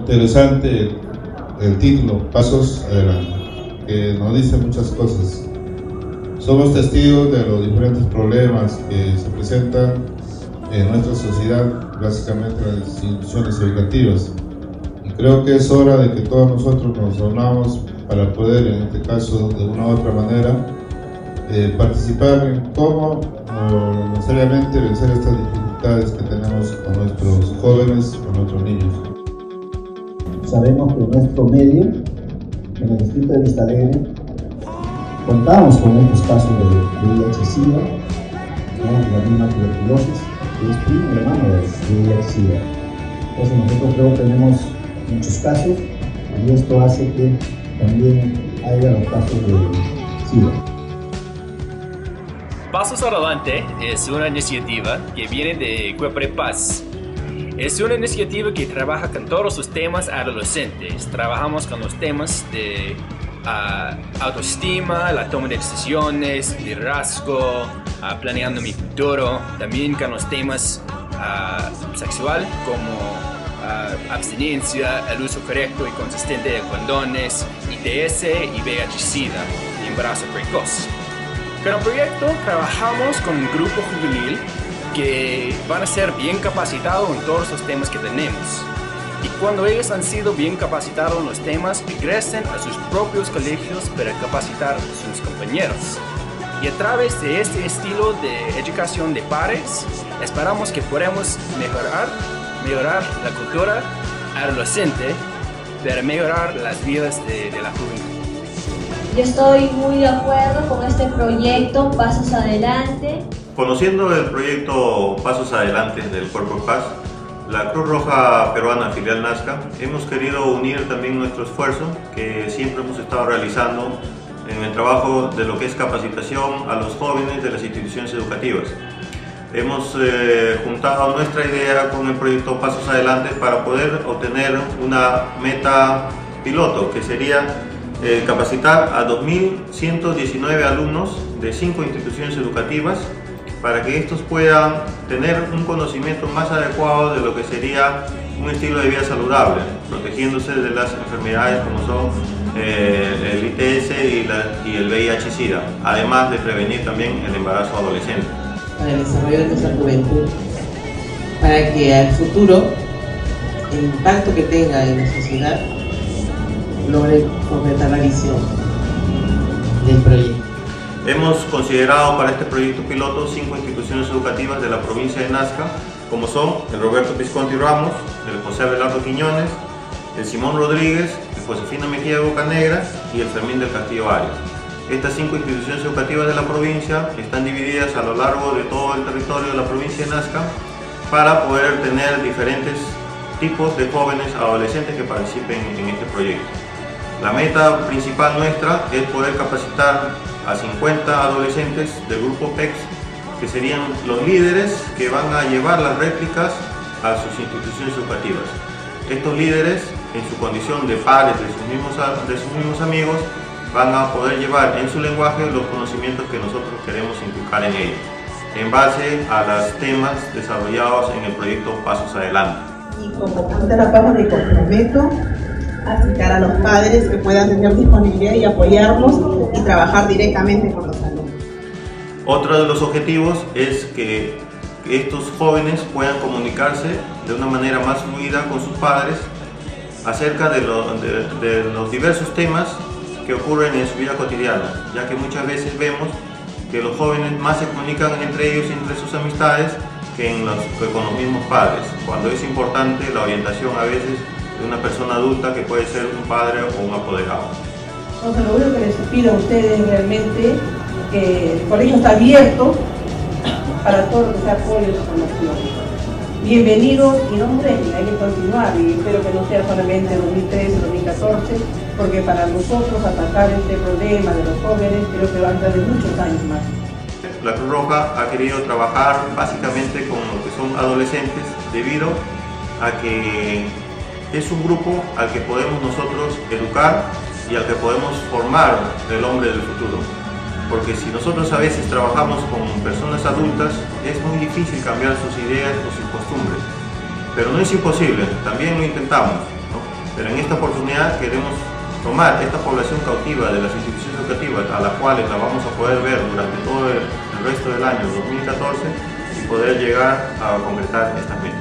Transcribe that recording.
Interesante el título, Pasos Adelante, que nos dice muchas cosas. Somos testigos de los diferentes problemas que se presentan en nuestra sociedad, básicamente en las instituciones educativas. Y creo que es hora de que todos nosotros nos reunamos para poder, en este caso, de una u otra manera, participar en cómo necesariamente vencer estas dificultades que tenemos con nuestros jóvenes, con nuestros niños. Sabemos que en nuestro medio, en el distrito de Vista Alegre, contamos con estos casos de VIH-Sida, la misma tuberculosis, que es primo hermano de VIH-Sida. Entonces nosotros creo que tenemos muchos casos y esto hace que también haya los casos de SIDA. Pasos Adelante es una iniciativa que viene de CUEPREPAS. Es una iniciativa que trabaja con todos los temas adolescentes. Trabajamos con los temas de autoestima, la toma de decisiones, liderazgo, planeando mi futuro. También con los temas sexual como abstinencia, el uso correcto y consistente de condones, ITS y VIH-Sida, embarazo precoz. Con el proyecto trabajamos con un grupo juvenil que van a ser bien capacitados en todos los temas que tenemos. Y cuando ellos han sido bien capacitados en los temas, regresen a sus propios colegios para capacitar a sus compañeros. Y a través de este estilo de educación de pares, esperamos que podamos mejorar la cultura adolescente para mejorar las vidas de la juventud. Yo estoy muy de acuerdo con este proyecto Pasos Adelante. Conociendo el proyecto Pasos Adelante del CUEPREPAS, la Cruz Roja Peruana Filial Nazca, hemos querido unir también nuestro esfuerzo que siempre hemos estado realizando en el trabajo de lo que es capacitación a los jóvenes de las instituciones educativas. Hemos juntado nuestra idea con el proyecto Pasos Adelante para poder obtener una meta piloto, que sería capacitar a 2.119 alumnos de 5 instituciones educativas para que estos puedan tener un conocimiento más adecuado de lo que sería un estilo de vida saludable, protegiéndose de las enfermedades como son el ITS y el VIH-Sida, además de prevenir también el embarazo adolescente. Para el desarrollo de nuestra juventud, para que al futuro el impacto que tenga en la sociedad logre completar la visión del proyecto. Hemos considerado para este proyecto piloto 5 instituciones educativas de la provincia de Nazca, como son el Roberto Visconti Ramos, el José Abelardo Quiñones, el Simón Rodríguez, el Josefina Mejía Bocanegra y el Fermín del Castillo Arias. Estas 5 instituciones educativas de la provincia están divididas a lo largo de todo el territorio de la provincia de Nazca para poder tener diferentes tipos de jóvenes adolescentes que participen en este proyecto. La meta principal nuestra es poder capacitar a 50 adolescentes del grupo PEX, que serían los líderes que van a llevar las réplicas a sus instituciones educativas. Estos líderes, en su condición de pares de sus mismos amigos, van a poder llevar en su lenguaje los conocimientos que nosotros queremos inculcar en ellos, en base a los temas desarrollados en el proyecto Pasos Adelante. Y como terapeuta me comprometo a citar a los padres que puedan tener disponibilidad y apoyarnos y trabajar directamente con los alumnos. Otro de los objetivos es que estos jóvenes puedan comunicarse de una manera más fluida con sus padres acerca de los diversos temas que ocurren en su vida cotidiana, ya que muchas veces vemos que los jóvenes más se comunican entre ellos y entre sus amistades que con los mismos padres, cuando es importante la orientación a veces de una persona adulta que puede ser un padre o un apoderado. Entonces lo único que les pido a ustedes realmente que el colegio está abierto para todo lo que sea apoyo y formación. Bienvenidos y no mueren, hay que continuar y espero que no sea solamente 2013, 2014, porque para nosotros atacar este problema de los jóvenes creo que va a estar de muchos años más. La Cruz Roja ha querido trabajar básicamente con lo que son adolescentes debido a que es un grupo al que podemos nosotros educar y al que podemos formar el hombre del futuro. Porque si nosotros a veces trabajamos con personas adultas, es muy difícil cambiar sus ideas o sus costumbres. Pero no es imposible, también lo intentamos, ¿no? Pero en esta oportunidad queremos tomar esta población cautiva de las instituciones educativas, a las cuales la vamos a poder ver durante todo el resto del año 2014, y poder llegar a concretar estas metas.